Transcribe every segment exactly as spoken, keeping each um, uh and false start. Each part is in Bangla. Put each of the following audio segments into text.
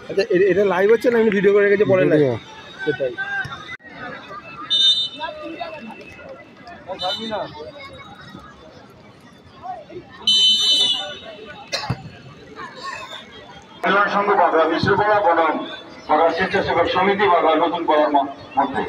আচ্ছা এটা লাইভ হচ্ছে না এমনি ভিডিও করে রেখেছে পরে লাইভ সেটাই কল্যাণ সংঘ বাঘা বিশ্বকর্মা বনাম বাঘা স্বেচ্ছাসেবক সমিতি বাঘা নতুন পাড়ার মধ্যে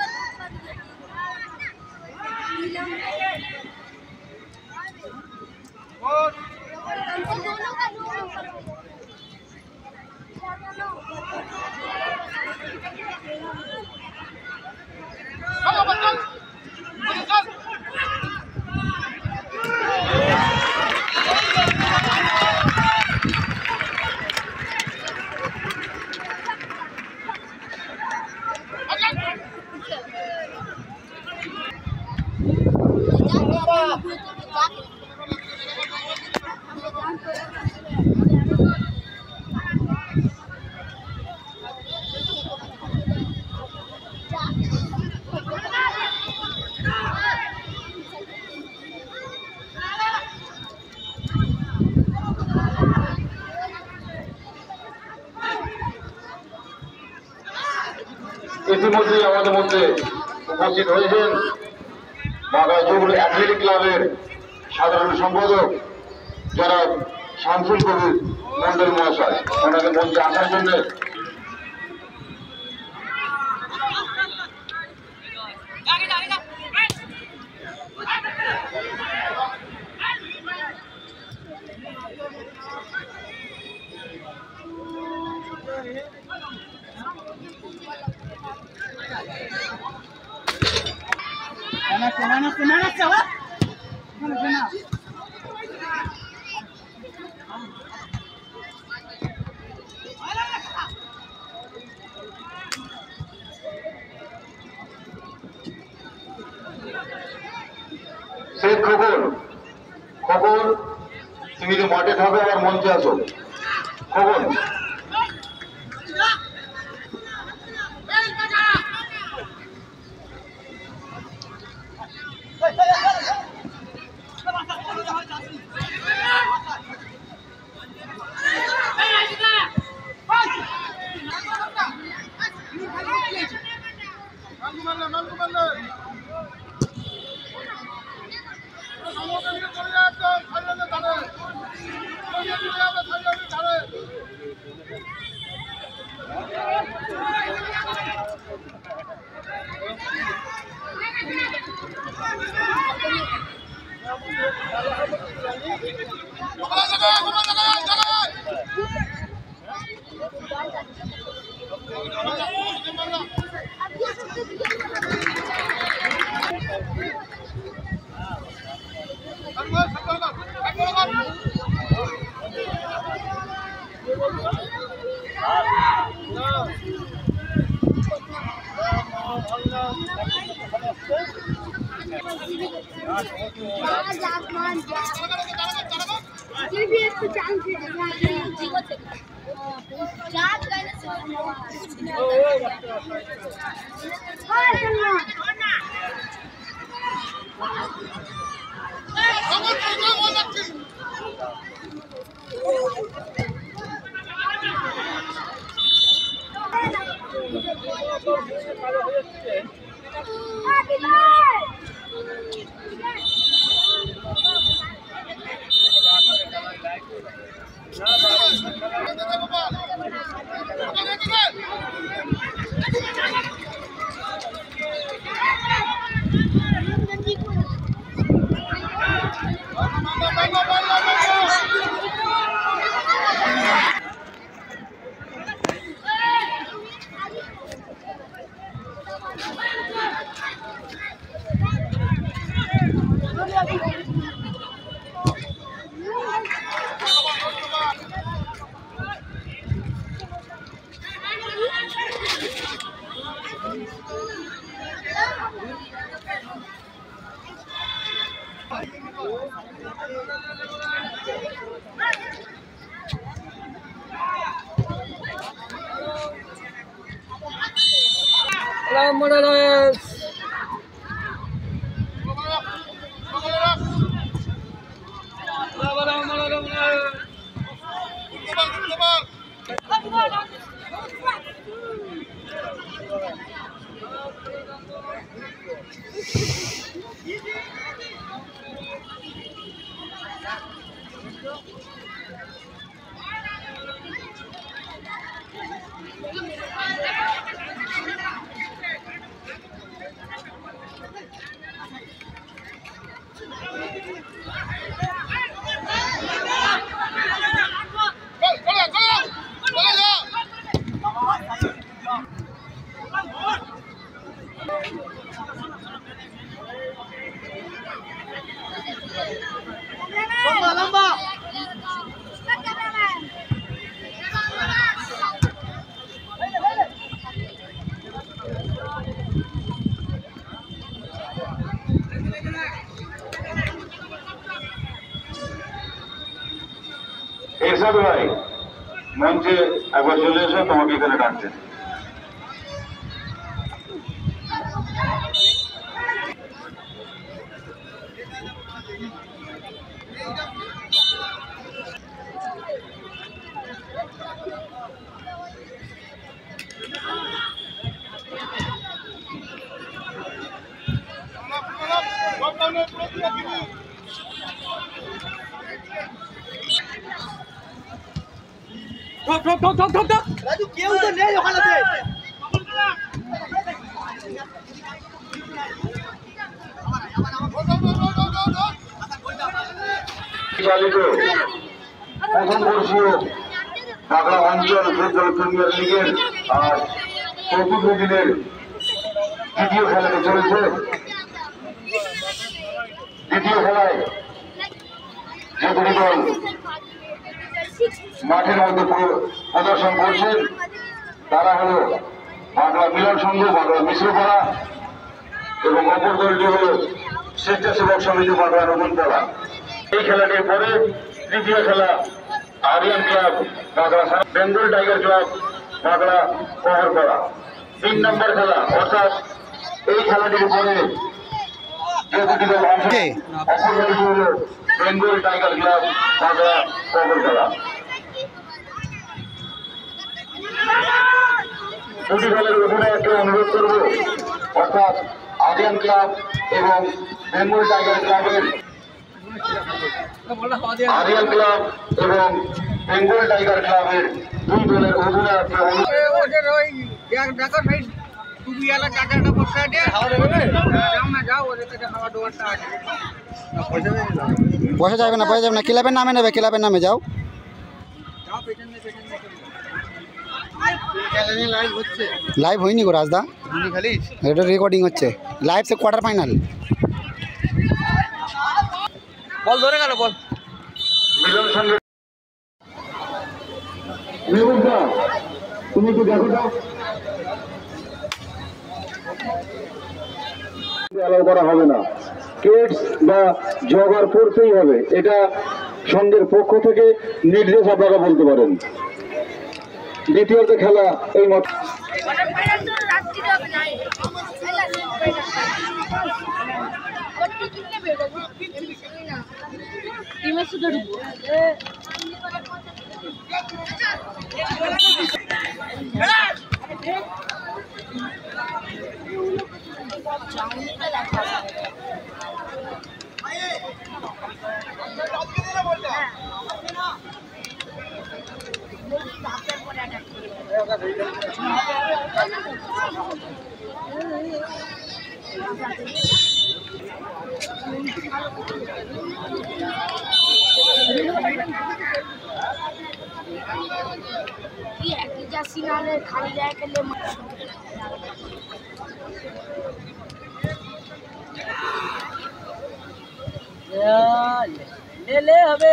ইতিমধ্যে আমাদের মধ্যে উপস্থিত হয়েছেন বাঘা যুবলী অ্যাথলেটিক ক্লাবের সাধারণ সম্পাদক যারা শামসুল কবির মন্ডল মহাশয় ওনাকে মঞ্চে আসার জন্য Semana, semana, semana, semana. Sheikh খবর খবর তুমি যে মাঠে থাকো আবার মঞ্চে আসো খবর Morales. Morales. এরশাদ ভাই মঞ্চে একবার চলে এসো, তোমাকে এখানে ডাকছেন। ঠক ঠক ঠক ঠক ঠক ঠক রাজু কেউ তো নেই ওখানেতে চালিত প্রথম বর্ষীয় বাংলা অঞ্চল ফুটবল প্রিমিয়ার লিগের আর চতুর্থ দিনের দ্বিতীয় খেলাতে চলেছে। দ্বিতীয় খেলায় যে দুটি দল মাঠের মধ্যে প্রদর্শন করছেন তারা হল বাংলা মিলন সংঘ, বাংলা মিশ্রপাড়া এবং অপর দলটি হল স্বেচ্ছাসেবক সমিতি বাংলা নতুনপাড়া। এই খেলাটির পরে তৃতীয় খেলা Aryan club Bangla, Bengal tiger club Bangla Shaharpara. তিন নম্বর খেলা অর্থাৎ এই খেলাটির পরে যে দুটি দল অংশ, অপর দলটি হল Bengal tiger club Bangla Shaharpara. দুটি দলের অধিনায়ককে অনুরোধ করব, অর্থাৎ আরিয়ান ক্লাব এবং বেঙ্গল টাইগার ক্লাবের আরিয়ান ক্লাব এবং বেঙ্গল টাইগার ক্লাবের দুই দলের অধিনায়ককে বসে যাবে না, বসে যাবে না, ক্লাবের নামে নেবে, ক্লাবের নামে যাও। লাইভ হয়নি গো রাজদা, এটা রেকর্ডিং হচ্ছে। লাইভ সে কোয়ার্টার ফাইনাল। বল ধরে গেল, বল মিলন সঙ্গে তুমি একটু দেখো তো, অ্যালাউ করা হবে না। কেটস বা জগার পড়তেই হবে, এটা সংঘের পক্ষ থেকে নির্দেশ, আপনারা বলতে পারেন। দ্বিতীয়ত খেলা এই মত খালি জায়গা খেলে ले হবে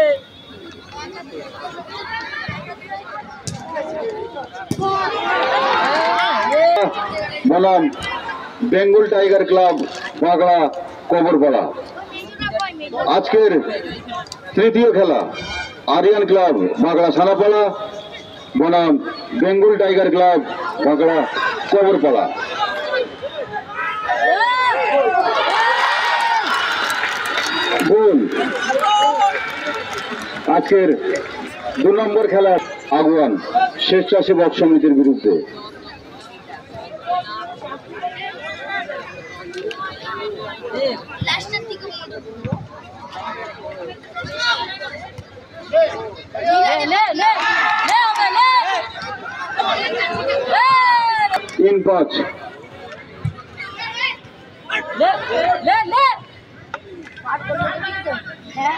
বনাম Bengal tiger club Bangla Kabarpara. আজকের তৃতীয় খেলা আরিয়ান ক্লাব বাংলা সানাপাড়া বনাম Bengal tiger club Bangla Kabarpara. Goal আজকের দু নম্বর খেলা আগুয়ান স্বেচ্ছাসেবক সমিতির বিরুদ্ধে। পাঁচ। ले ले ले है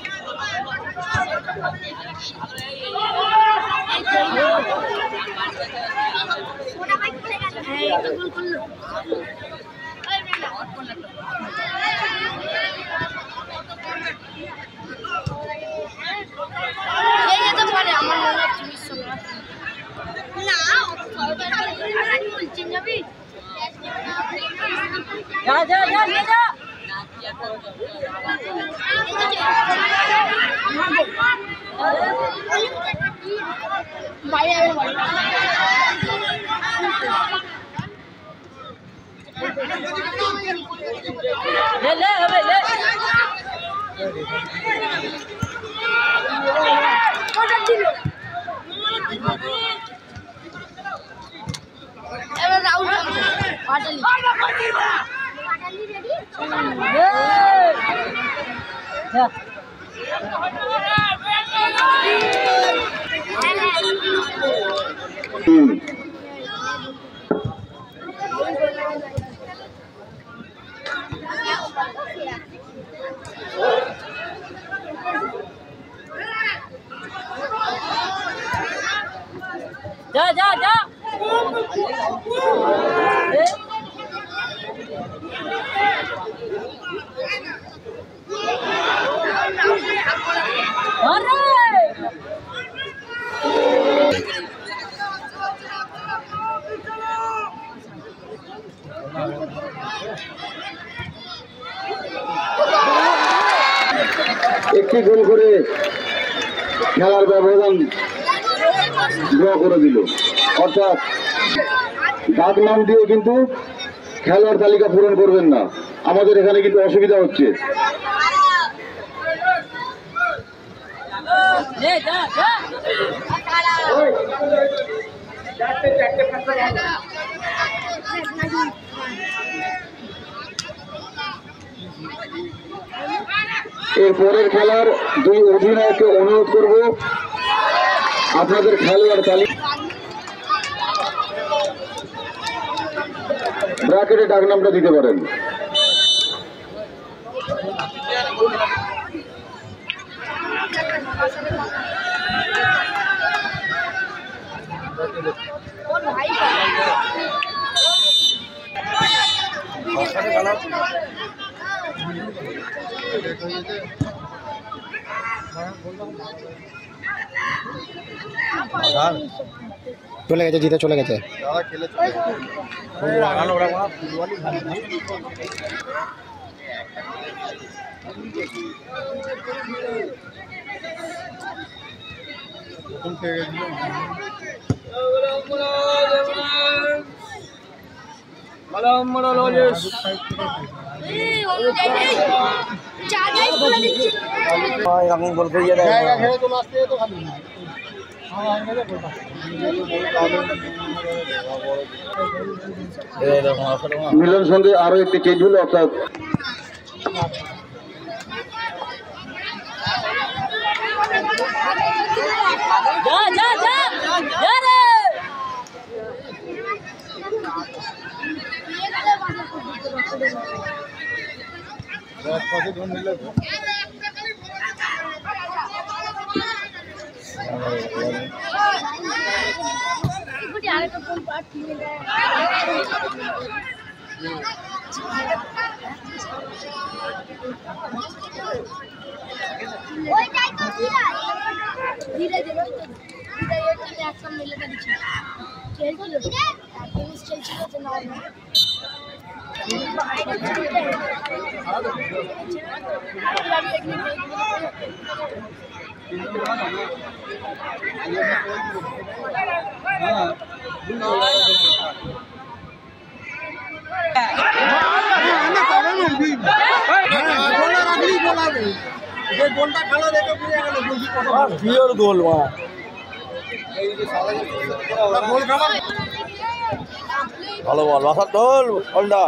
छोटा भाई खुलेगा है तो बिल्कुल ये ये तो पड़े আমার মনে হচ্ছে মিস না না বলছিস যাবি जा जा जा ले जा भाई आए भाई ले ले अबे ले कोटा दिलो এবার রাউন্ড পাটালি পাটালি রেডি যা তিন जा जा जा একটি গোল করে খেলার ব্যবধান ড্র করে দিল। অর্থাৎ ডাক নাম দিয়ে কিন্তু খেলোয়াড় তালিকা পূরণ করবেন না, আমাদের এখানে কিন্তু অসুবিধা হচ্ছে। এর পরের খেলার দুই অধিনায়ককে অনুরোধ করব আপনাদের খেলোয়াড় তালিকা ব্র্যাকেটে ডাক নামটা দিতে পারেন। চলে গেছে, জিতে চলে গেছে। আমি বলবো যে মিলন সঙ্গে আরো একটি চেঞ্জ হলো, অর্থাৎ जा जा जा जा रे আরে তো কোন পার্ট নিয়ে যায় ওইটাই তো ধীরে ধীরে ধীরে ধীরে এটা একদম মিলে দিচ্ছি খেলছিল টেনিস খেলছিল তো নরমাল গোল ভালো বল বাসার দোল বলটা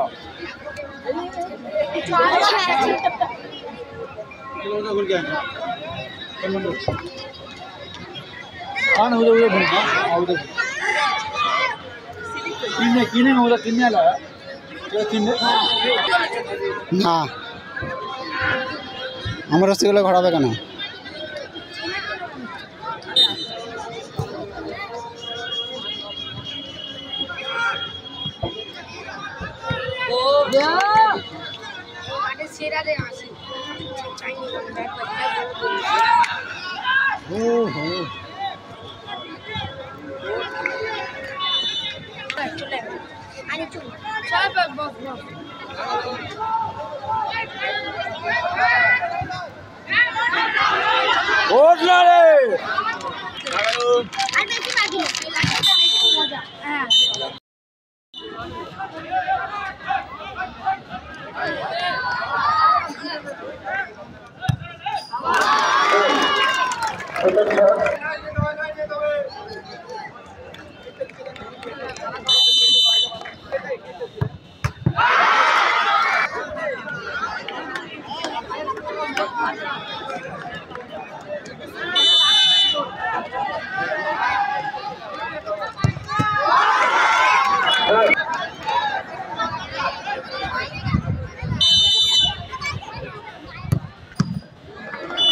কিনে কিনে ওরা কিনে আলা কিনে না আমার রসিগুলো ঘোরাবে কেন?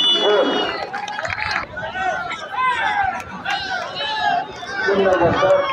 তিন নম্বর